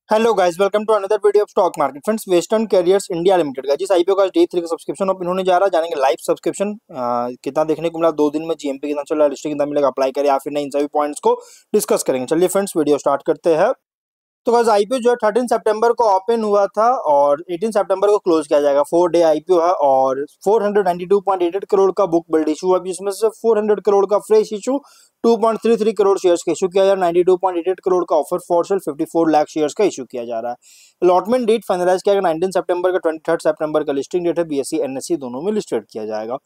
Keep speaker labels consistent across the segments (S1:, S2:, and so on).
S1: Hello guys, welcome to another video of stock market. Friends, western carriers India limited का जिस IPO का day 3 का subscription open होने जा रहा है, जानेंगे लाइव सब्सक्रिप्शन कितना देखने को मिला, 2 दिन में जीएमपी कितना चल रहा है, लिस्टिंग कितना मिलेगा, अप्लाई करें या फिर नहीं, इन सभी पॉइंट्स को डिस्कस करेंगे। चलिए फ्रेंड्स, वीडियो स्टार्ट करते हैं। तो गाइस, आईपीओ जो है 13 सितंबर को ओपन हुआ था और 18 सितंबर को क्लोज किया जाएगा। 4 डे आईपीओ है और 492.88 करोड़ का बुक बिल्ड इशू है, जिसमें से 400 करोड़ का फ्रेश इशू, 2.33 करोड़ शेयर्स का इशू किया जा रहा है। 92.88 करोड़ का offer for sale, 54 lakh shares का इशू किया जा रहा है। अलॉटमेंट डेट फाइनलाइज किया गया 19 सितंबर का, 23 सितंबर का लिस्टिंग डेट है। बीएसई एनएसई दोनों में लिस्टेड किया जाएगा।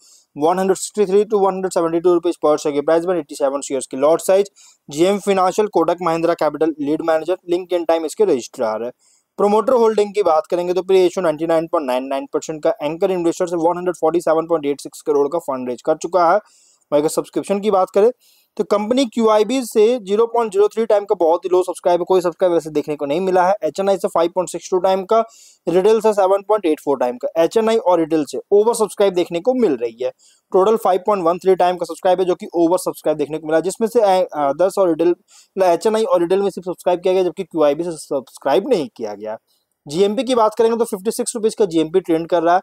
S1: 163 टू 172 रुपीज पर शेयर की प्राइस में 87 शेयर्स की lot size. GM financial, Kotak Mahindra capital lead manager, link in time इसके रजिस्ट्रार है। प्रोमोटर होल्डिंग की बात करेंगे तो प्री इशू 99.99% का, एंकर इन्वेस्टर से 147.86 करोड़ का फंड रेज कर चुका है। वहीं अगर सब्सक्रिप्शन की बात करें तो कंपनी क्यूआईबी से 0.03 टाइम का बहुत ही लो सब्सक्राइब है, कोई सब्सक्राइब ऐसे देखने को नहीं मिला है। एचएनआई से 5.62 टाइम का, रिटेल से 7.84 टाइम का। एचएनआई और रिटेल से ओवर सब्सक्राइब देखने को मिल रही है। टोटल 5.13 टाइम का सब्सक्राइब है, जो कि ओवर सब्सक्राइब देखने को मिला, जिसमें से अदर्स और रिटेल, एचएनआई और रिटेल में सिर्फ सब्सक्राइब किया गया, जबकि क्यूआईबी से सब्सक्राइब नहीं किया गया। जीएमपी की बात करेंगे तो 56 रुपीज का जीएमपी ट्रेंड कर रहा है।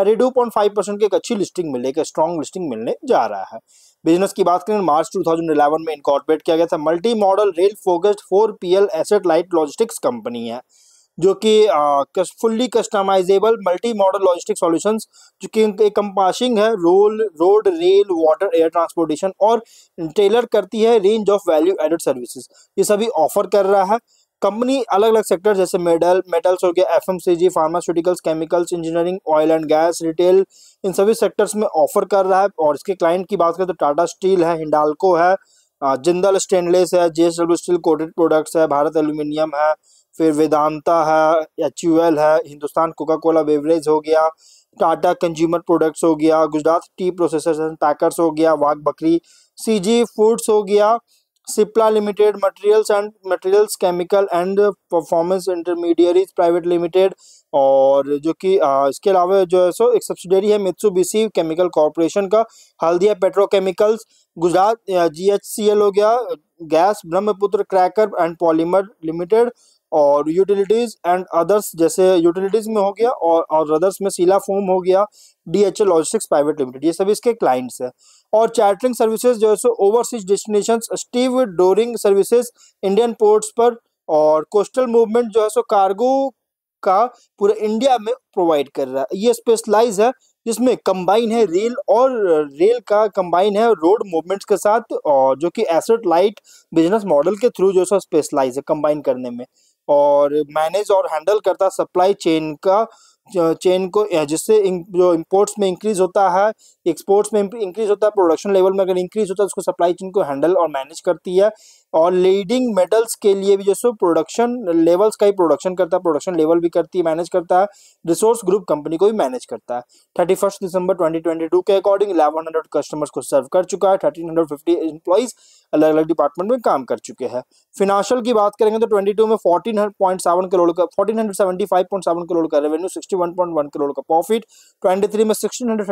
S1: 32.5% की एक अच्छी लिस्टिंग मिलने, एक स्ट्रॉन्ग लिस्टिंग मिलने जा रहा है। बिजनेस की बात करें, मार्च 2011 में इनकॉर्पोरेट किया गया था। Multi modal rail focused 4PL asset light logistics company है, जो कि fully customizable multi modal logistic solutions, जो कि कंपासिंग है road rail water air transportation, और टेलर करती है range of value added services. ये सभी ऑफर कर रहा है। कंपनी अलग अलग सेक्टर जैसे मेटल्स हो गया, FMCG, pharmaceuticals, chemicals, engineering, oil and gas, retail, इन सभी सेक्टर्स में ऑफर कर रहा है। और इसके क्लाइंट की बात करें तो टाटा स्टील है, हिंडाल्को है, जिंदल स्टेनलेस है, जेएसडब्ल्यू स्टील कोटेड प्रोडक्ट्स है, भारत एल्यूमिनियम है, फिर वेदांता है, एचयूएल है, हिंदुस्तान कोका कोला बेवरेज हो गया, टाटा कंज्यूमर प्रोडक्ट्स हो गया, Gujarat tea processors and packers हो गया, वाघ बकरी, सीजी फूड्स हो गया, Cipla limited, materials chemical and performance intermediaries private limited, और जो कि इसके अलावा जो है सो एक सब्सिडरी है मित्सुबिशी केमिकल कॉर्पोरेशन का, हल्दिया पेट्रोकेमिकल्स, गुजरात जीएचसीएल हो गया, gas, Brahmaputra cracker and polymer limited, और यूटिलिटीज एंड अदर्स, जैसे यूटिलिटीज में हो गया और अदर्स में सीला फोम हो गया, डीएचएल लॉजिस्टिक्स प्राइवेट लिमिटेड, ये सभी इसके क्लाइंट्स है। और चार्टरिंग सर्विसेज जो है सो overseas destination, stevedoring services Indian ports पर, और कोस्टल मूवमेंट जो है सो कार्गो का पूरे इंडिया में प्रोवाइड कर रहा है। ये स्पेशलाइज है, जिसमें कंबाइन है रेल का कंबाइन है रोड मूवमेंट्स के साथ, और जो कि एसेट लाइट बिजनेस मॉडल के थ्रू जो है स्पेशलाइज है कंबाइन करने में, और मैनेज और हैंडल करता सप्लाई चेन का चेन को, जिससे जो इंपोर्ट्स में इंक्रीज होता है, एक्सपोर्ट्स में इंक्रीज होता है, प्रोडक्शन लेवल में अगर इंक्रीज होता है, उसको सप्लाई चेन को हैंडल और मैनेज करती है। और लीडिंग मेटल्स के लिए भी जो प्रोडक्शन लेवल्स का ही प्रोडक्शन करता है, प्रोडक्शन लेवल भी करती है, मैनेज करता है। रिसोर्स ग्रुप कंपनी को भी मैनेज करता है। 31 दिसंबर 2022 के अकॉर्डिंग 1100 कस्टमर्स को सर्व कर चुका है। 1350 एम्प्लॉइज अलग अलग डिपार्टमेंट में काम कर चुके हैं। फिनेंशियल की बात करेंगे तो 22 में 14.7 करोड़ का 1475.7 करोड़ का रेवेन्यू, 61.1 करोड़ का प्रॉफिट। 23 में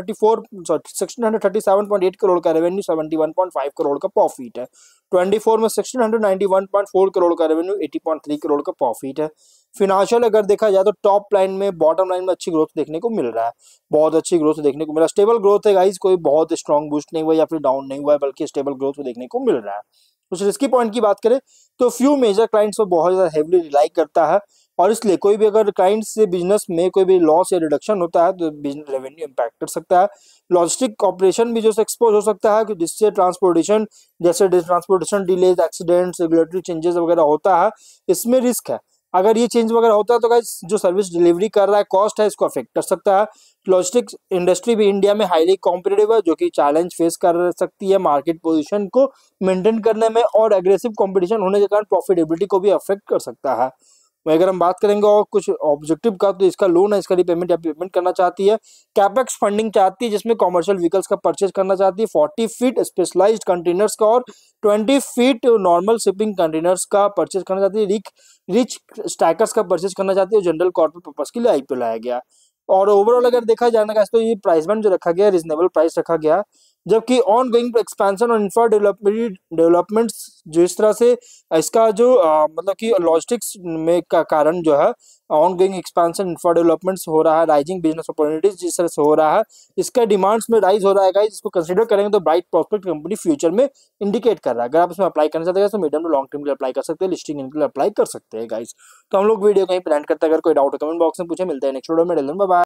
S1: 1637.8 करोड़ का रेवेन्यू, 71.5 करोड़ का प्रॉफिट है। 24 में 1691.4 करोड़ का रेवेन्यू, 80.3 करोड़ का प्रॉफिट है। फिनेंशियल अगर देखा जाए तो टॉप लाइन में, बॉटम लाइन में अच्छी ग्रोथ देखने को मिल रहा है, बहुत अच्छी ग्रोथ देखने को मिला। स्टेबल ग्रोथ है गाइस, कोई बहुत स्ट्रॉन्ग बूस्ट नहीं हुआ या फिर डाउन नहीं हुआ है, बल्कि स्टेबल ग्रोथ देखने को मिल रहा है। कुछ रिस्की पॉइंट की बात करें तो फ्यू मेजर क्लाइंट्स पर बहुत ज्यादा हेवली रिलाई करता है, और इसलिए कोई भी अगर क्लाइंट से बिजनेस में कोई भी लॉस या रिडक्शन होता है तो बिजनेस रेवेन्यू इंपैक्ट कर सकता है। लॉजिस्टिक ऑपरेशन भी जो एक्सपोज हो सकता है, जिससे ट्रांसपोर्टेशन, जैसे transportation delays, accidents, regulatory changes वगैरह होता है, इसमें रिस्क है। अगर ये चेंज वगैरह होता है तो गाइस जो सर्विस डिलीवरी कर रहा है, कॉस्ट है, इसको अफेक्ट कर सकता है। लॉजिस्टिक्स इंडस्ट्री भी इंडिया में हाईली कॉम्पिटिटिव है, जो कि चैलेंज फेस कर सकती है मार्केट पोजीशन को मेंटेन करने में, और एग्रेसिव कंपटीशन होने के कारण प्रॉफिटेबिलिटी को भी अफेक्ट कर सकता है। वहीं अगर हम बात करेंगे और कुछ ऑब्जेक्टिव का, तो इसका लोन है, इसका रिपेमेंट या पेमेंट करना चाहती है। कैपेक्स फंडिंग चाहती है, जिसमें कॉमर्शियल व्हीकल्स का परचेज करना चाहती है, 40 फीट स्पेशलाइज्ड कंटेनर्स का और 20 फीट नॉर्मल शिपिंग कंटेनर्स का परचेज करना चाहती है। रिच स्टैकर्स का परचेज करना चाहती है। जनरल कॉर्पोरेट पर्पस के लिए आईपीओ लाया गया। और ओवरऑल अगर देखा जाए ना, तो ये प्राइस बैंड जो रखा गया है, रीजनेबल प्राइस रखा गया है। जबकि ऑन गोइंग एक्सपेंशन और इंफ्रा डेवलपमेंट्स जिस तरह से इसका जो मतलब कि लॉजिस्टिक्स में का कारण जो है on going expansion infra developments हो रहा है, राइजिंग बिजनेस अपॉर्चुनिटीज जिस तरह से हो रहा है, इसका डिमांड्स में राइज हो रहा है गाइस। इसको कंसीडर करेंगे तो ब्राइट प्रॉस्पेक्ट कंपनी फ्यूचर में इंडिकेट कर रहा है। अगर आप इसमें अप्लाई करना चाहते हैं तो मीडियम टू लॉन्ग टर्म के लिए अप्लाई कर सकते हैं, लिस्टिंग के लिए अप्लाई कर सकते हैं गाइस। तो हम लोग वीडियो कहीं प्लान करते हैं, अगर कोई डाउट है कमेंट बॉक्स में पूछे। मिलते हैं नेक्स्ट वीडियो में, बाय बाय।